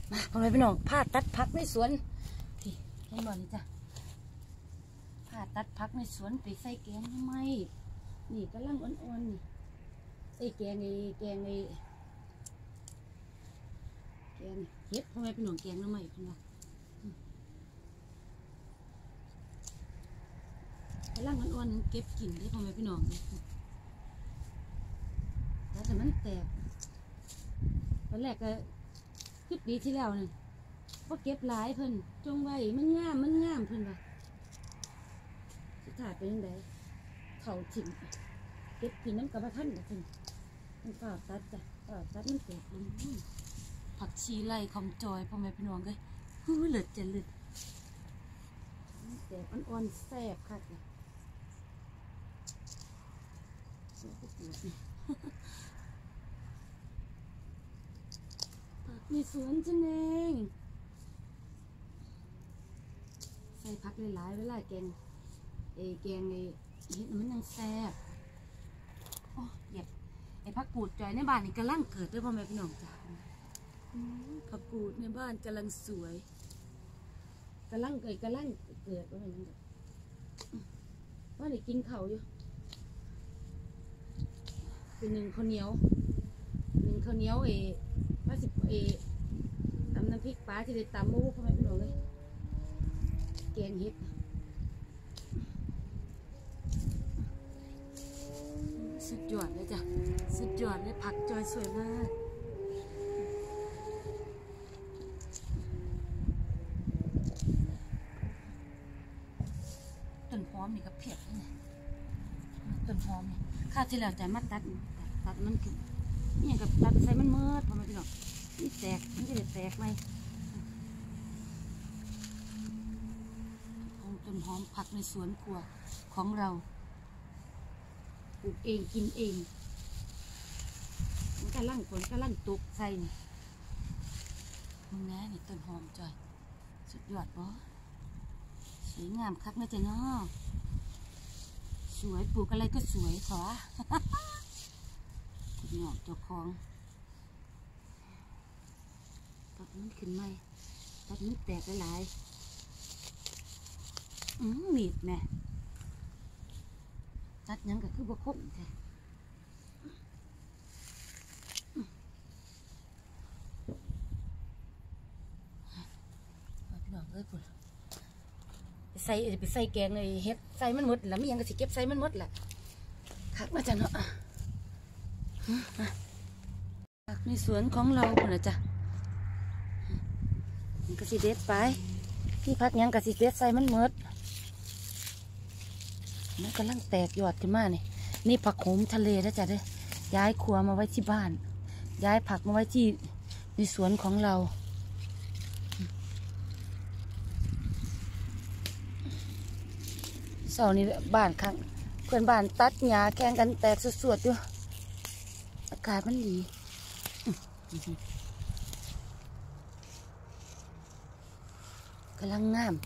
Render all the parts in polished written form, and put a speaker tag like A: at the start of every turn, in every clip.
A: มาพ่อแม่พี่น้องผ้าตัดพักในสวนที่เห็นบ่นี่จ้ะผ้าตัดพักในสวนไปใส่แกงทำไมนี่กำลังอ่อนๆนี่ใส่แกงเฮ็ดพ่อแม่พี่น้องแกงทำไมเพิ่นว่ากำลังอ่อนๆเก็บกินได้พ่อแม่พี่น้องแต่มันแตกตอนแรกก็คือปีที่แล้วนี่พอเก็บหลายเพิ่นจงไว้มันงามเพิ่นว่าสุดท้ายเป็นยังไงเข่าถิ่มเก็บกินน้ำกระบะท่านกับเพิ่นมันฝ่าตัดจ้ะฝ่าตัดมันแตกลงผักชีไล่ของจอยพ่อแม่พี่น้องเลยเลือดจะเลือดแตกอ่อนๆแซ่บค่ะในสวนฉันเองใส่ผักหลายๆเวลาแกงเห็ดมันยังแซ่บโอ้เหยียบไอ้ผักกูดจอยในบ้านนี่กำลังเกิดด้วยพ่อแม่พี่น้องจ้าผักกูดในบ้านกำลังสวยกำลังเกิดว่ามันยังว่าได้กินข้าวอยู่เป็นหนึ่งข้าวเหนียวว่าสิตำน้ำพริกปลาที่ได้ตำมูพ่อแม่พี่น้องเลยแกงเห็ดสุดยอดเลยจ้ะสุดยอดเลยผักจอยสวยมากต้นหอมนี่ก็เผ็ดนี่ต้นหอมนี่ข้าวที่แล้วจะมาตัดมันคือนี่กับตัดใส่มันเมื่อพอมาพี่น้องนี่แตกมันจะได้แตกไหมต้นหอมผักในสวนครัวของเราปลูกเองกินเองมันกำลังตกใส่นี่มึงแน่นี่ต้นหอมจอยสุดยอดปะสวยงามคักนะจ๊ะเนาะสวยปลูกอะไรก็สวยขอคุณหงอกเจ้าของตัดมันขึ้นไหมตัดมันแตกหลายมีดแม่ตัดยังก็คือบะคบแท้พี่น้องเอ้ยคุณไปใส่แกงเลยเฮ็ดใส่มันหมดแล้วมียังก็สิเก็บใส่มันหมดแหละคักมาจ้ะเนาะในสวนของเราคุณนะจ๊ะมันก็สิเด็ดไปพี่พักยังก็สิเด็ดใส่มันหมดมันกำลังแตกยอดขึ้นมานี่ผักโขมทะเลนะจ๊ะเด้อย้ายครัวมาไว้ที่บ้านย้ายผักมาไว้ที่ในสวนของเราเสาร์นี้บ้านข้างเพื่อนบ้านตัดหญ้าแข่งกันแตกสวดๆอยู่อากาศมันดีกำลังงาม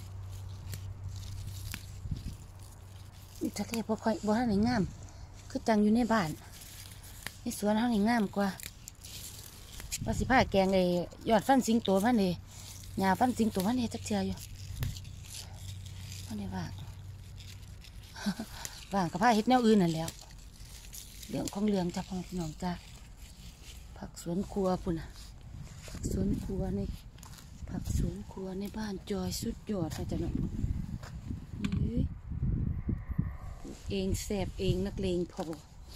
A: ทะเลบ่ค่อยบ่ท่านไหนงามคือจังอยู่ในบ้านในสวนเท่าไหนงามกว่าว่าสิผ้าแกงเลยยอดฟันสิงโตพันเลยหญ้าฟันสิงโตพันเลยจักเทียอยู่พันเลยว่างกับผ้าเฮ็ดแนวอื่นนั่นแล้วเรื่องของเรื่องจ้าพ่อพี่น้องจ้าผักสวนครัวปุ่นผักสวนครัวในบ้านจอยสุดยอดค่ะจ้ะเนาะเองแสบเองนักเลงพอ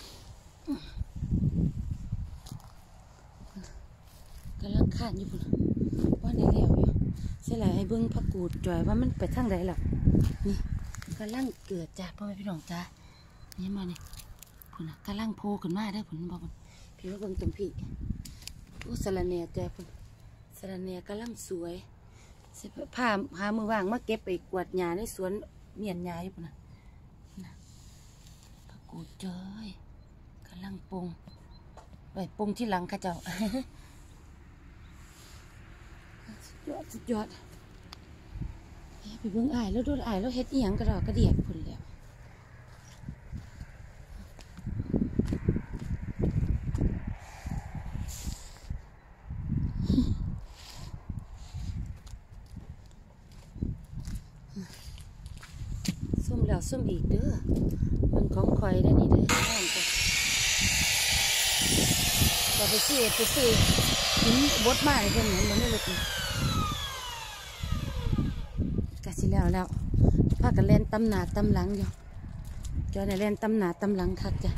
A: ก็ลังข้านอยู่ปุ่นว่าในแล้วอยู่เสียหลายให้เบิ้งผักกูดจอยว่ามันไปทางไหนล่ะนี่กำลังเกิดจ้าพ่อแม่พี่น้องจ้านี่มาเนี่ยพุ่นกำลังโผล่ขึ้นมาได้ผลบอกพุ่นพี่ว่าเบิ่งตรงพี่อู้สะระแหน่จ้าพุ่นสะระแหน่กำลังสวยผ้าหามือว่างมาเก็บไปกวาดหญ้าในสวนเมียนหญ้าอยู่พุ่นนะผักกูดจอยกำลังปรุงไปปรุงที่หลังค่ะเจ้าสุดยอดไปเบิ่งอ้ายแล้วดูอ้ายแล้วเฮ็ดอีหยังกระดอกกระเดียดพุ่นแล้วแล้วส้มอีกเด้อมันของคอยได้นี่เด้อน้องจ้ะเราไปซื้อหินบดมาเลยเพื่อนเหมือนมันไม่เลยกะสิแล้วพากันเล่นตำหนาตำหลังอยู่จอยเนี่ยเล่นตำหนาตำหลังคักจ้ะ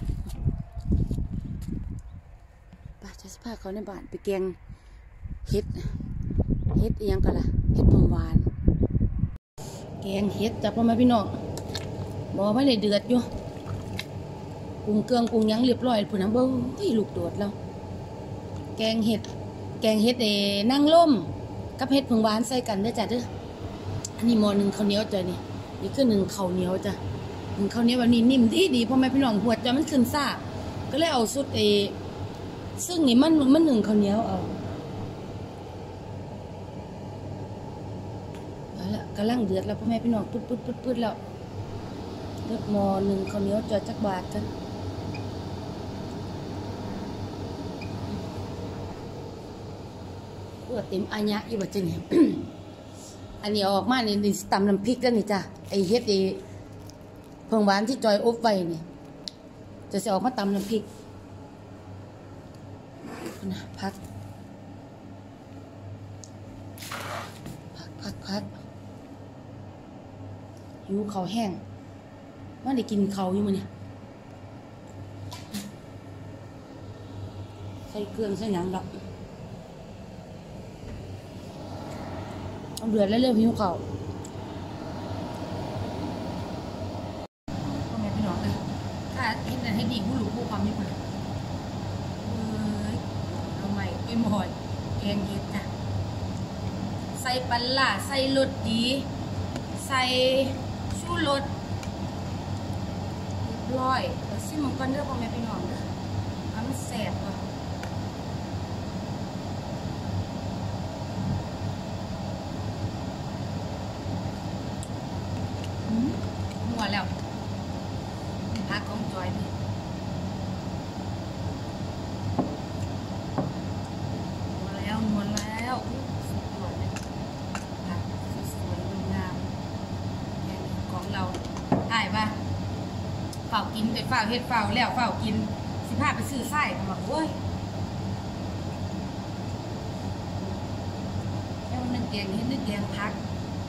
A: ป้าจะพาเขาในบ้านไปแกงเฮ็ดอีหยังกันล่ะเฮ็ดผงหวานแกงเฮ็ดจ้ะพ่อแม่พี่น้องบอกว่าเลยเดือดอยู่ปรุงเครื่องปรุงยังเรียบร้อยผู้นั้นบ่ลูกโดดแล้วแกงเฮ็ดนางร่มกับเฮ็ดผงหวานใส่กันเด้อจ้ะเด้ออันนี้หม้อหนึ่งข้าวเหนียวจ้ะนี่คือหนึ่งข้าวเหนียวจ้ะหนึ่งข้าวเหนียวแบบนี้นิ่มดีพ่อแม่พี่น้องหัวจ้ะมันขึ้นซ่าก็เลยเอาสุดซึ่งนี่มันหนึ่งข้าวเหนียวเอาละกำลังเดือดแล้วพ่อแม่พี่น้องปึ๊ดแล้วเลือดหม้อหนึ่งข้าวเหนียวจ้ะจักบาทกันเพื่อเต็มอัญญะอยู่บ่จ้ะเนี่ย อันนี้ออกมานี่ตำน้ำพริกแล้วนี่จ้ะไอเฮ็ดผงหวานที่จอยอบไว้นี่จะออกมาตำน้ำพริกนะพักหิวข้าวแห้งว่าได้กินข้าวอยู่มื้อนี้ใส่เครื่องใส่หยังดอกเอาเดือดแล้วเริ่มหิวข้าวพ่อแม่พี่น้องเลยถ้าเห็นแต่ให้ดีผู้หลูผู้ความนี่คนเลยเอาใหม่ไปหมดแกงเห็ดจ้ะใส่ปลาใส่รสดีใส่ชูรสเรียบร้อยเดี๋ยวซิมมันก่อนเด้อพ่อแม่พี่น้องเด้อมันแสบว่ะหัวแล้วพักของจอยนี่หัวแล้วสุดยอดเลยผักสวยๆงามแค่นี้ของเราถ่ายป่ะเฝ้ากินไปเฝ้าเฮ็ดเฝ้าแล้วเฝ้ากิน15ไปซื้อไส้มาบอกโอ้ยแล้วนึกแกงเฮ็ดนึกแกงพัก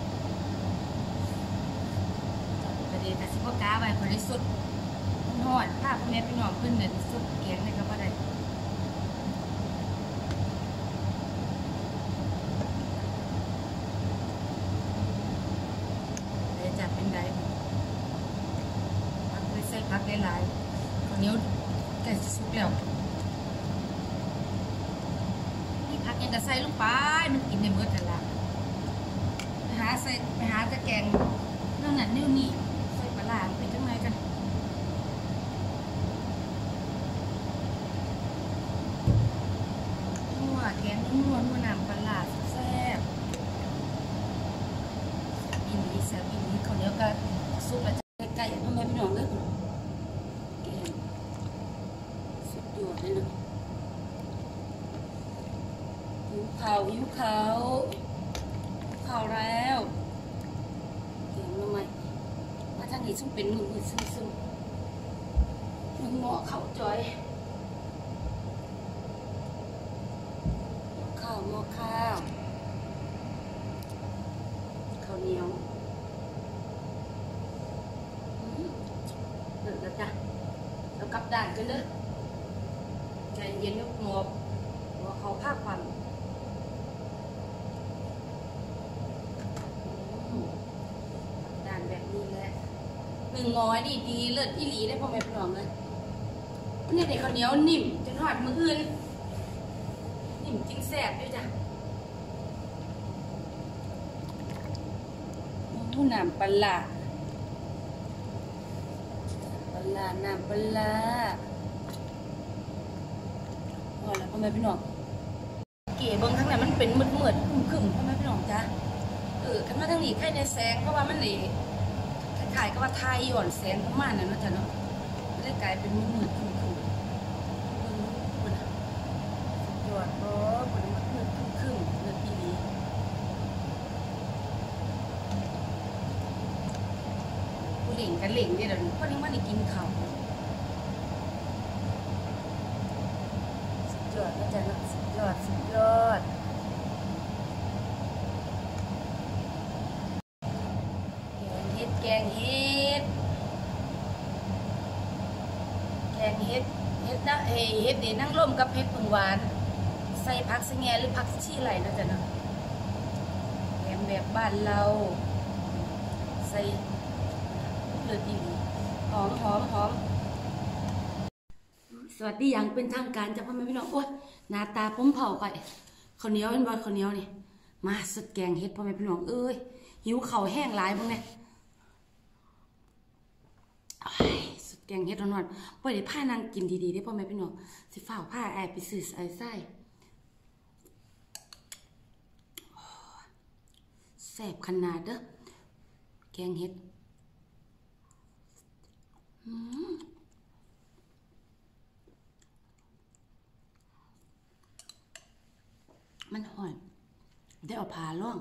A: ประเดี๋ยวแต่สิบก้าไปคนได้สุดหอดภาพพ่อแม่พี่น้องเพื่อนเนี่ยสุดแกงเลยก็บ่ได้เดี๋ยวจะเป็นไรพักไปใส่พักได้หลายข้าวเหนียวแกงสุกแล้วนี่พักยังจะใส่ลงไปมันกินในมื้อแต่ละไปหาจะแกงนั่นน่ะนี่ใส่ปลาไปจังไรกันแกงนัวน้ำปลาแซ่บอินดีแซ่บอินดีเขาเนี้ยก็ซุปแล้วจะไก่พ่อแม่พี่น้องเลยแกงสุดยอดเลยนะหิวข้าวแล้วแกงมาใหม่มาทางนี้ซึ่งเป็นมือซึ่งหม้อข้าวจอยหม้อข้าวเหนียวเดือดแล้วจ้ะแล้วกลับด่านกันเลยใจเย็นยกหมอบหัวเขาภาคความด่านแบบนี้แหละ100ดีเลิศอีหลีได้พ่อแม่พี่น้องเลยนี่เด็กข้าวเหนียวนิ่มจนหอดมืออื่นนิ่มจริงแซ่บด้วยจ้ะน้ำปลาน้ำปลาพอแล้วพ่อแม่พี่น้องเก๋เบิ้งทั้งนั้นมันเป็นมืดขึ้นพ่อแม่พี่น้องจ้ะกันมาทั้งนี้ใครในแสงเพราะว่ามันนี่คล้ายๆก็ว่าทายหย่อนแสงประมาณนั้นนะจ๊ะเนาะไม่ได้กลายเป็นมืดขึ้นหยอดมันมืดขึ้นเลือดดีล่งกันเล่งเดี๋ยวนี้พอนี้มันได้กินข้าวสุดยอดนะจ๊ะนะสุดยอดสุดยอดแกงเห็ดนะเห็ดนี่นั่งร่มกับเห็ดผึ่งหวานใส่ผักสะแงหรือผักชีไหลนะจ๊ะนะแกงแบบบ้านเราใส่เลือดดีหอมสวัสดีอย่างเป็นทางการจากพ่อแม่พี่น้องโอ๊ยหน้าตาผมเผาไปข้าวเหนียวเป็นบอลข้าวเหนียวนี่มาสุดแกงเห็ดพ่อแม่พี่น้องเอ้ยหิวเข่าแห้งหลายบ้างเนี่ยสุดแกงเห็ดร้อนๆปล่อยได้ผ้านางกินดีๆได้พ่อแม่พี่น้องสิฝ้าผ้าแอบไปซื้อไส้แซ่บขนาดเด้อแกงเห็ดมันหอยได้เอาผ่าล่อง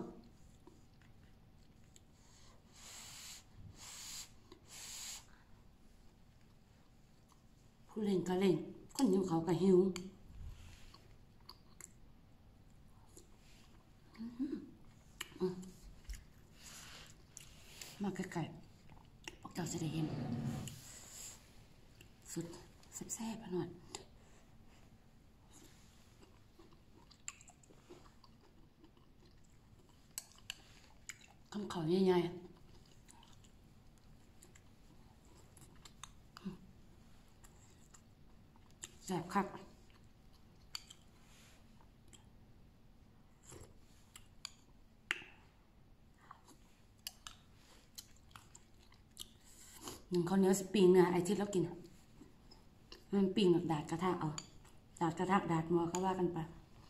A: ผู้เล่นก็เล่นคนหิวเขาก็หิวมาใกล้ๆพวกเจ้าจะได้เห็นสุดแซ่บๆหน่อยคำเขาใหญ่ๆแซ่บคักหนึ่งข้าวเหนียวสปริงเนื้อไอที่เรากินมันปิ้งแบบดาดกระทะเอาดาดกระทะดาดหม้อเขาว่ากันไป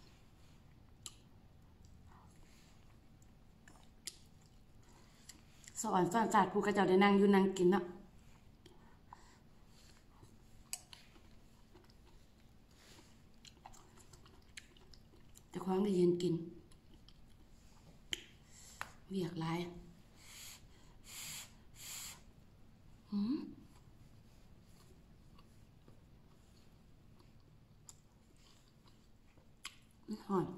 A: สอนศาสตร์ผู้กระเจ้าได้นั่งอยู่นั่งกินเนาะแต่ความได้ยืนกินเบียกหลายหอย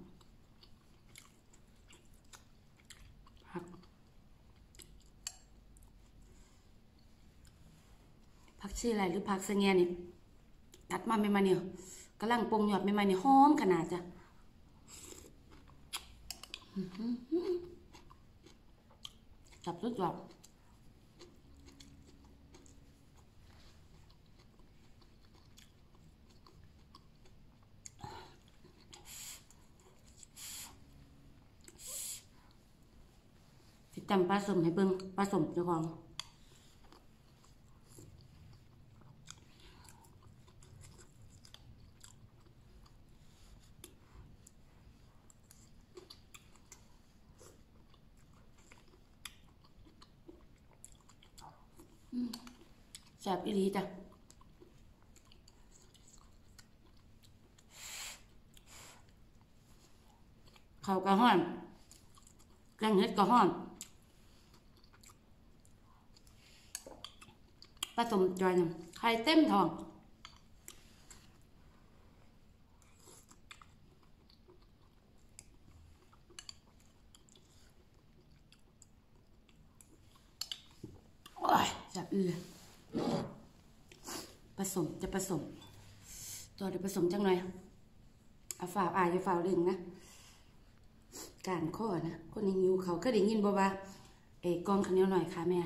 A: ผักชีอะไรหรือผักสะแงนี่ตัดมาไม่มาเนี่ยกำลังปรุงหยอดไม่มาเนี่ยหอมขนาดจ้ะจับสุดยอดจำปลาสมให้เบิ่งปลาสมเจ้าของแซ่บอีหลีจ้ะข้าวกระห้อนแกงเห็ดกระห้อนผสมจอยนึงไข่เต็มทองโอ้ยจับเลยผสมตัวเดี๋ยวผสมจังหน่อยเอาฝ่าจะฝ่าดึงนะการข้อนะคนหิวเขาก็ได้ยินบ่ว่ากองข้าวเหนียวหน่อยค่ะแม่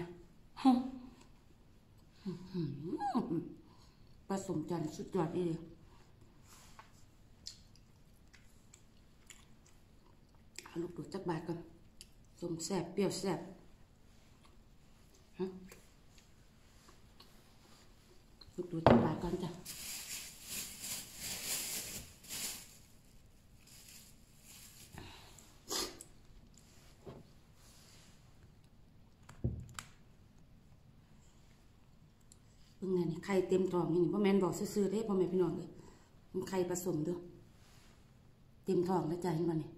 A: ผสมจันสุดยอดเลยเอาลูกดูจักบาทก่อนสมแซ่บเปรี้ยวแซ่บลูกดูจักบาทก่อนจ้ะเพิ่งนี่ไข่เต็มท้องนี่พ่อแม่บอกซื่อๆได้พ่อแม่พี่น้องเลยมันไข่ผสมด้วยเต็มท้องแล้วจ้ะเห็นบ่นี่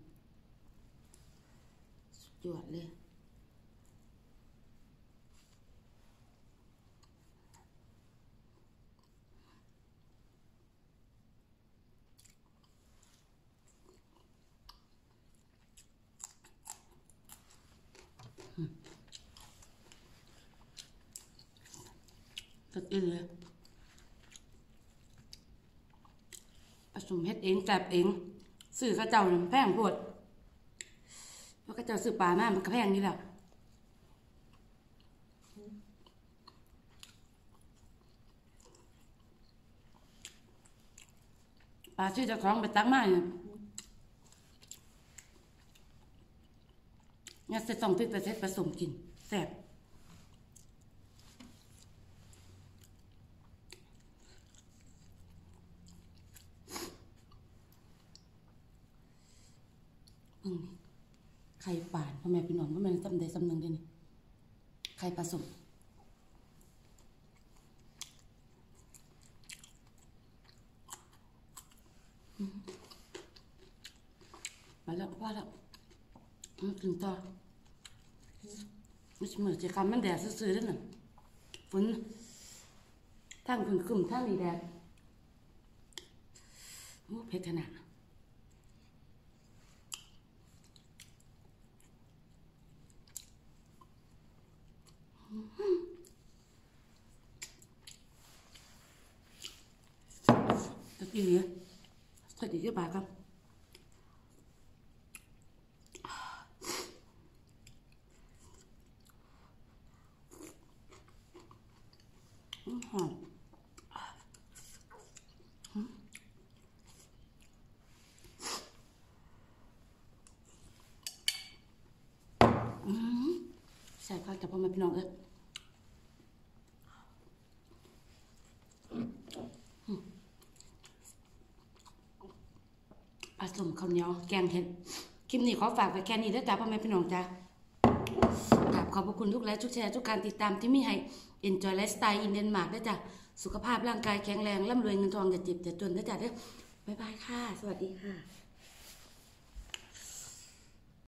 A: สุดยอดเลย
B: สุดอีเลยผสมเฮ็ดเองแกลบเองซื้อข้าเจ้าแพงโพดเพราะข้าเจ้าซื้อปลามามันก็แพงนี่แหละปลาชื่อเจ้าของไปตักมาเนี่ยเสร็จ2 ทิศแต่เสร็จผสมกินแซ่บไข่ป่านพ่อแม่พี่น้องพ่อแม่จำได้สำนึงได้นี่ไข่ผสมมาแล้วว่าแล้วถึงต่อไม่ใช่เหมือนจะคำมันแดดซื่อๆด้วยน่ะฝนทั้งฝนขึ้นทั้งนี่แดดโอ้เผ็ดขนาดตะกี้เนี่ยใส่ดีที่ปากครับหอมใส่ข้าวกับพ่อแม่พี่น้องเลยผสมข้าวเหนียวแกงเห็ดคลิปนี้ขอฝากไว้แค่นี้ด้วยจ้าพ่อแม่พี่น้องจ้ากราบขอบพระคุณทุกไลค์ทุกแชร์ทุกการติดตามที่มีให้ Enjoy Lifestyle in Denmark ด้วยจ้ะสุขภาพร่างกายแข็งแรงร่ำรวยเงินทองอย่าเจ็บอย่าจนด้วยจ้ะเด้อบ๊ายบายค่ะสวัสดีค่ะ